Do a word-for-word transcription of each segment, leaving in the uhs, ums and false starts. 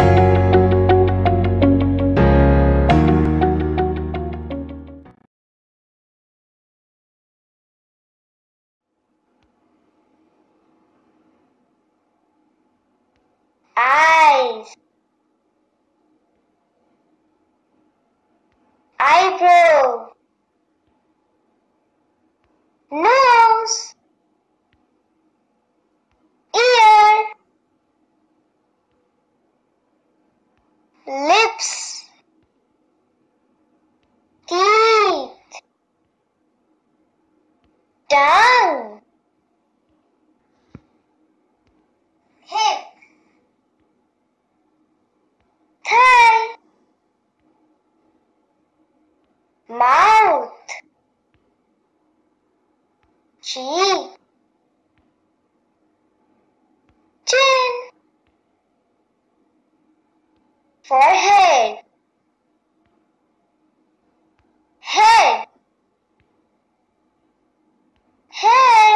Eyes, eyebrow, nose, ear, lips, teeth, tongue, hip, thigh, mouth, cheek, chin, forehead, head, head,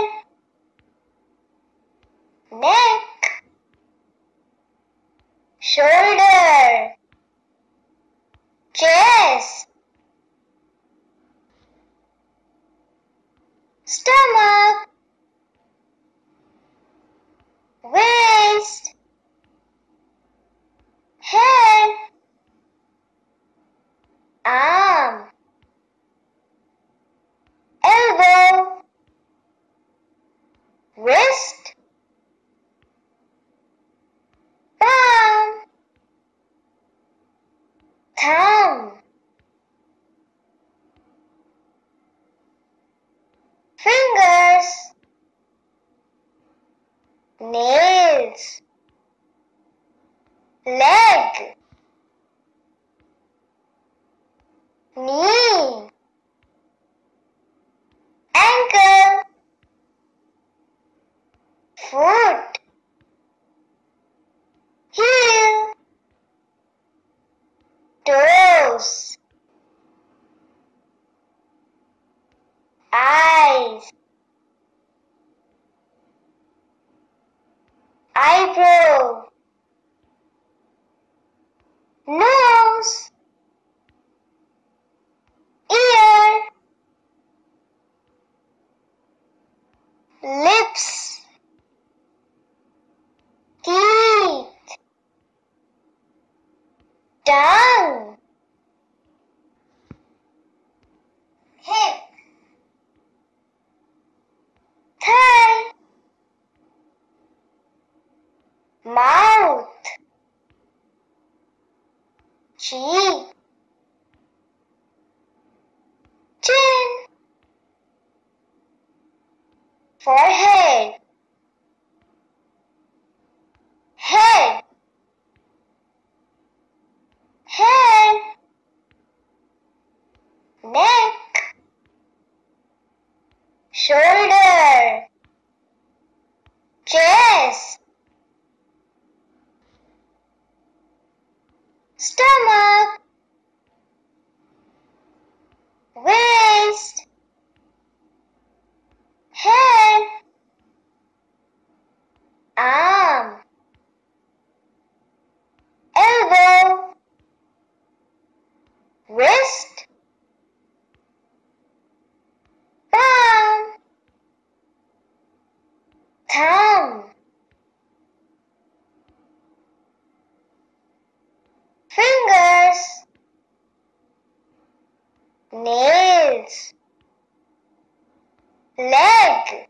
neck, shoulder, chest, stomach, waist, head, arm, elbow, wrist, palm, thumb, fingers, nails, leg, knee, ankle, foot, heel, toes, eyes, eyebrow, nose, ear, lips, teeth, tongue, hip, thigh, mouth, cheek, chin, forehead, head, head, neck, shoulder, chest, stomach, waist, head, arm, elbow, wrist, palm, thumb, fingers, nails, leg,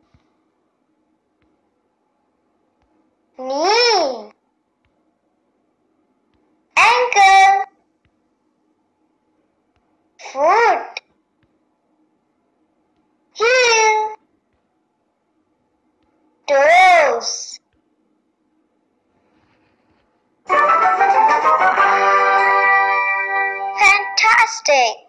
knee, ankle, foot, heel, toes. Fantastic!